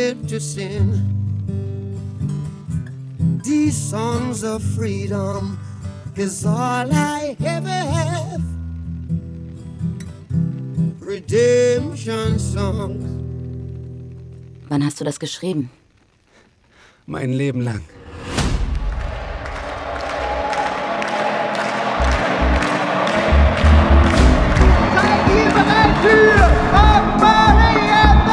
led to sin. These songs of freedom is all I ever have. Redemption songs. Wann hast du das geschrieben? Mein Leben lang. Seid ihr bereit für Bob Marley and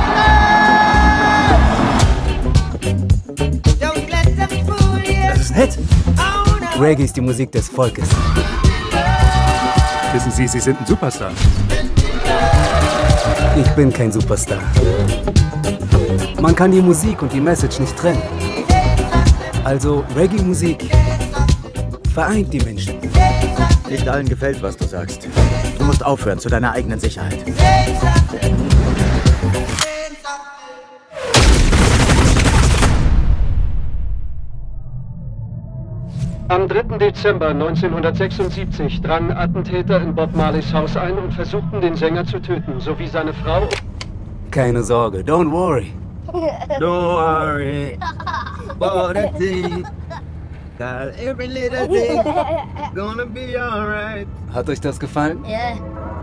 the Wailers? Don't let them fool you. Das ist nett. Oh, no. Reggae ist die Musik des Volkes. Wissen Sie, Sie sind ein Superstar. Ich bin kein Superstar. Man kann die Musik und die Message nicht trennen. Also Reggae-Musik vereint die Menschen. Nicht allen gefällt, was du sagst. Du musst aufhören, zu deiner eigenen Sicherheit. Am 3. Dezember 1976 drangen Attentäter in Bob Marleys Haus ein und versuchten, den Sänger zu töten, sowie seine Frau. Keine Sorge, don't worry. Don't worry about a thing. Got every little thing gonna be alright. Hat euch das gefallen? Ja.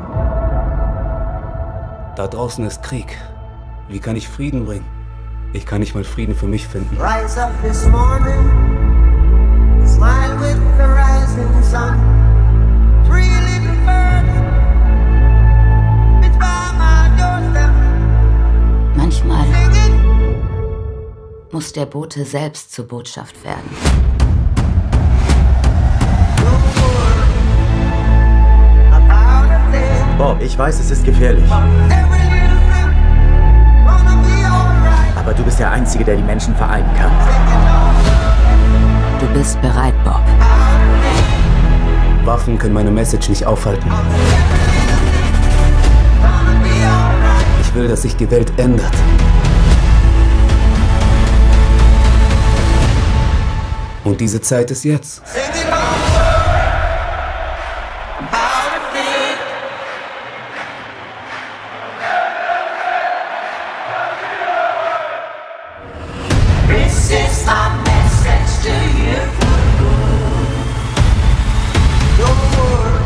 Da draußen ist Krieg. Wie kann ich Frieden bringen? Ich kann nicht mal Frieden für mich finden. Rise up this morning, smile with the rising sun. Three little birds, it's by my doorstep. Manchmal Singing, muss der Bote selbst zur Botschaft werden. don't worry about a thing. Bob, ich weiß, es ist gefährlich. Every little thing gonna be alright. Aber du bist der Einzige, der die Menschen vereinen kann. Du bist bereit, Bob. Waffen können meine Message nicht aufhalten. Ich will, dass sich die Welt ändert. Und diese Zeit ist jetzt. Singing about a thing. This is our message to you. Don't worry.